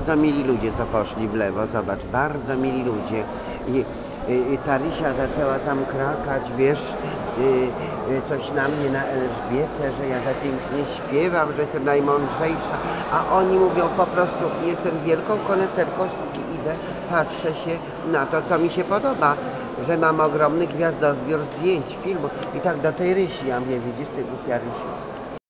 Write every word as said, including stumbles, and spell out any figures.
bardzo mili ludzie, co poszli w lewo, zobacz, bardzo mili ludzie. I, i, i ta Rysia zaczęła tam krakać, wiesz, i, i coś na mnie, na Elżbietę, że ja za pięknie śpiewam, że jestem najmądrzejsza, a oni mówią po prostu, jestem wielką koneserką sztuki, idę, patrzę się na to, co mi się podoba, że mam ogromny gwiazdozbiór zdjęć, filmów i tak do tej Rysi, ja mnie widzisz, ty głupia Rysiu.